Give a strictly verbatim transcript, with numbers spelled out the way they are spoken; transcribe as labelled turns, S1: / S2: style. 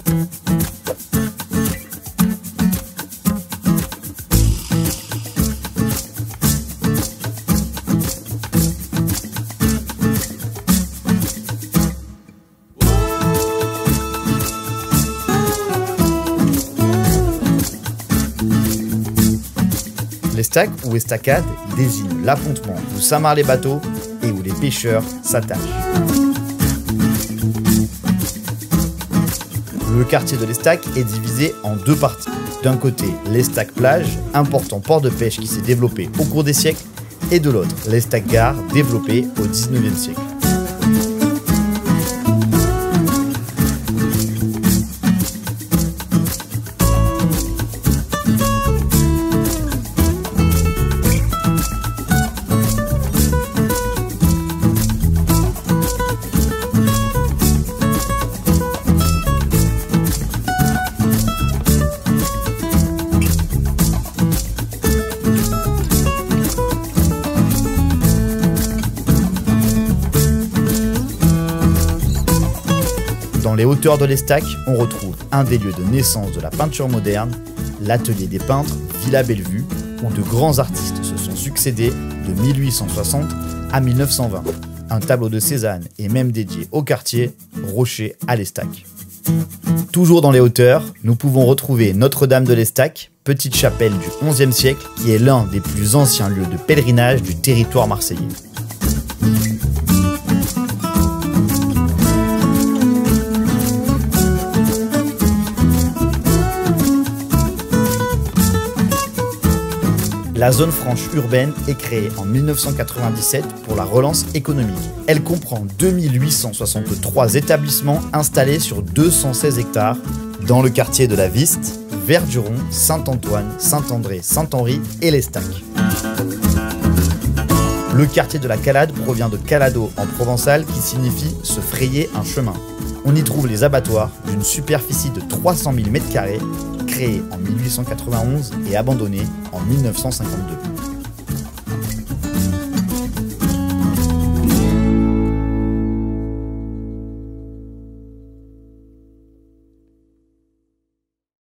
S1: L'estac ou estacade désigne l'appontement où s'amarrent les bateaux et où les pêcheurs s'attachent. Le quartier de l'Estac est divisé en deux parties. D'un côté, l'Estac plage, important port de pêche qui s'est développé au cours des siècles, et de l'autre, l'Estac gare, développé au dix-neuvième siècle. Dans les hauteurs de l'Estac, on retrouve un des lieux de naissance de la peinture moderne, l'atelier des peintres Villa Bellevue, où de grands artistes se sont succédés de mille huit cent soixante à mille neuf cent vingt. Un tableau de Cézanne est même dédié au quartier, Rocher à l'Estac. Toujours dans les hauteurs, nous pouvons retrouver Notre-Dame de l'Estac, petite chapelle du onzième siècle qui est l'un des plus anciens lieux de pèlerinage du territoire marseillais. La zone franche urbaine est créée en mille neuf cent quatre-vingt-dix-sept pour la relance économique. Elle comprend deux mille huit cent soixante-trois établissements installés sur deux cent seize hectares dans le quartier de la Viste, Verduron, Saint-Antoine, Saint-André, Saint-Henri et l'Estac. Le quartier de la Calade provient de calado en provençal qui signifie se frayer un chemin. On y trouve les abattoirs d'une superficie de trois cent mille mètres carrés, créés en mille huit cent quatre-vingt-onze et abandonnés en mille neuf cent cinquante-deux.